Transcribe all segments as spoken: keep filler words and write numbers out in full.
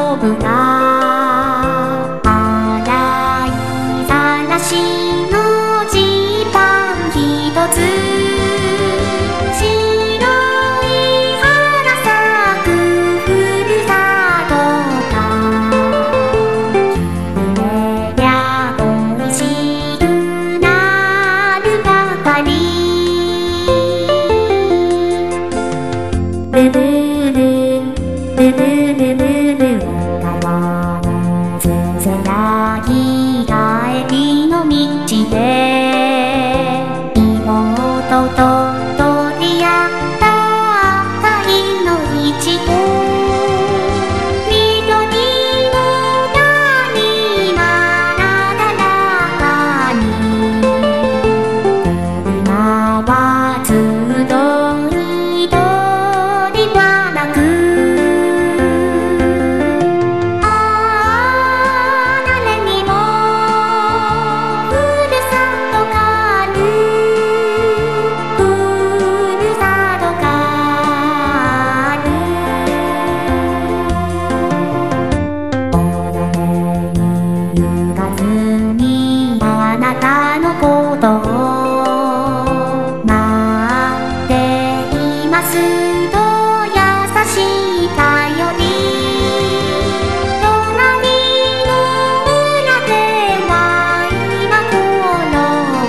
ぶな洗いざらしのジーパンひとつ白い花咲くふるさとが夢りゃ恋しくなるばかりブブールブブールブブー川のつづらぎ帰りの道で妹と取り合った赤いのいちご緑の谷間なだらかに車は集い鳥は鳴くああ誰にもふるさとがあるふるさとがある己にゆかずにあなたのことを待っていますと優しい頼り隣の村では今頃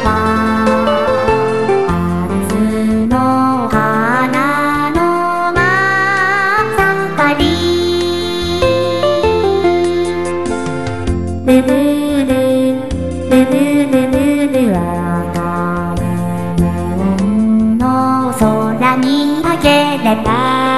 は夏の花の真っ盛りブブールブブールブブ赤い雲の空にあげれば